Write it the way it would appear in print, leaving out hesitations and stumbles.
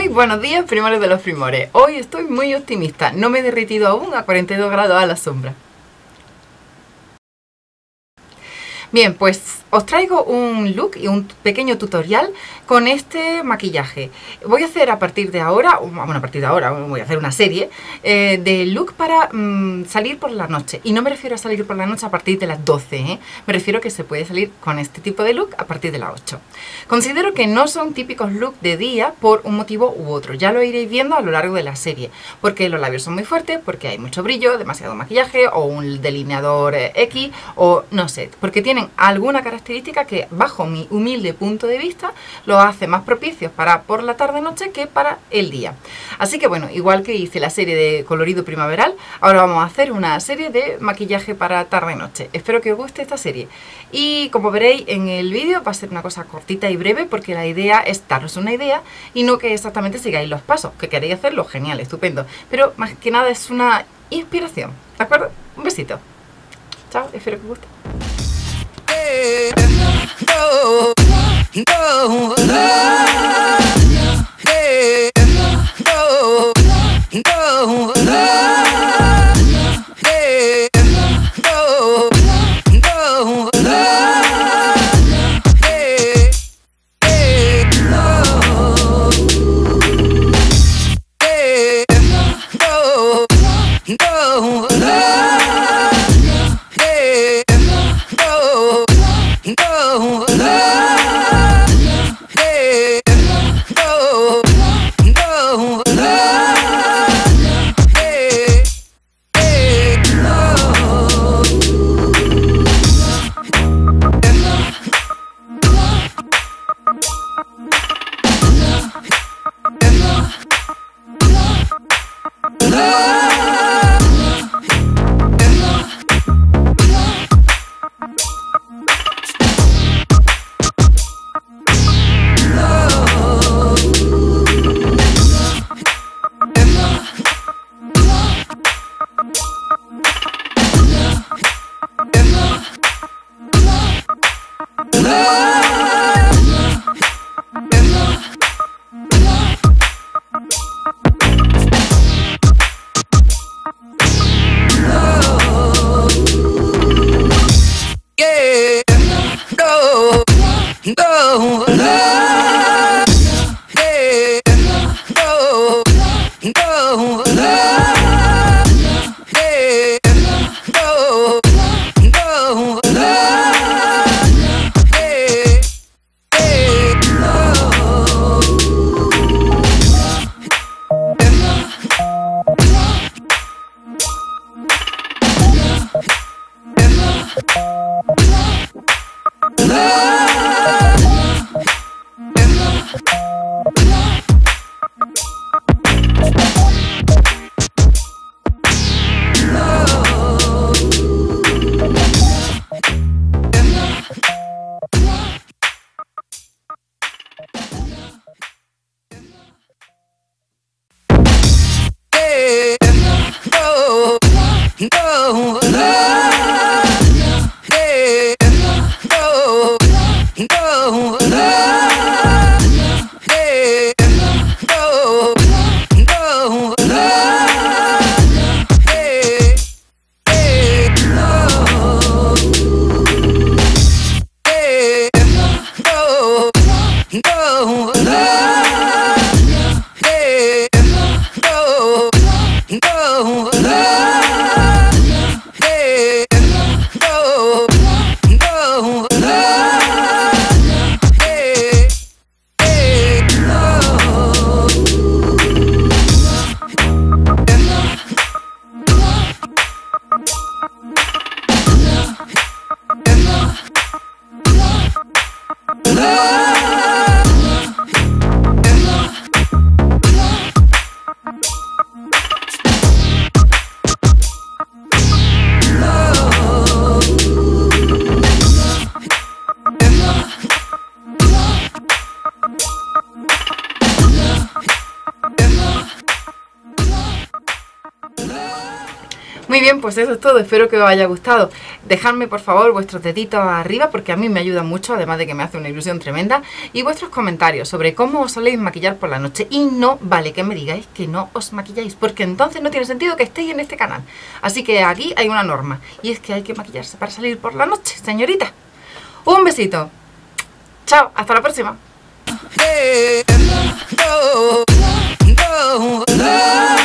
Muy buenos días, primores de los primores. Hoy estoy muy optimista. No me he derretido aún a 42 grados a la sombra. Bien, pues os traigo un look y un pequeño tutorial con este maquillaje. Voy a hacer a partir de ahora, voy a hacer una serie de look para salir por la noche. Y no me refiero a salir por la noche a partir de las 12, ¿eh? Me refiero a que se puede salir con este tipo de look a partir de las 8. Considero que no son típicos looks de día por un motivo u otro. Ya lo iréis viendo a lo largo de la serie. Porque los labios son muy fuertes, porque hay mucho brillo, demasiado maquillaje o un delineador X o no sé, porque tienen alguna característica que bajo mi humilde punto de vista los hace más propicios para por la tarde-noche que para el día. Así que bueno, igual que hice la serie de colorido primaveral, ahora vamos a hacer una serie de maquillaje para tarde-noche. Espero que os guste esta serie. Y como veréis en el vídeo va a ser una cosa cortita y breve porque la idea es daros una idea y no que exactamente sigáis los pasos. Que queréis hacerlo, genial, estupendo. Pero más que nada es una inspiración, ¿de acuerdo? Un besito. Chao, espero que os guste. bien, pues eso es todo, espero que os haya gustado. Dejadme por favor vuestros deditos arriba porque a mí me ayuda mucho, además de que me hace una ilusión tremenda, y vuestros comentarios sobre cómo os soléis maquillar por la noche. Y no vale que me digáis que no os maquilláis, porque entonces no tiene sentido que estéis en este canal. Así que aquí hay una norma, y es que hay que maquillarse para salir por la noche, señorita. Un besito. Chao, hasta la próxima.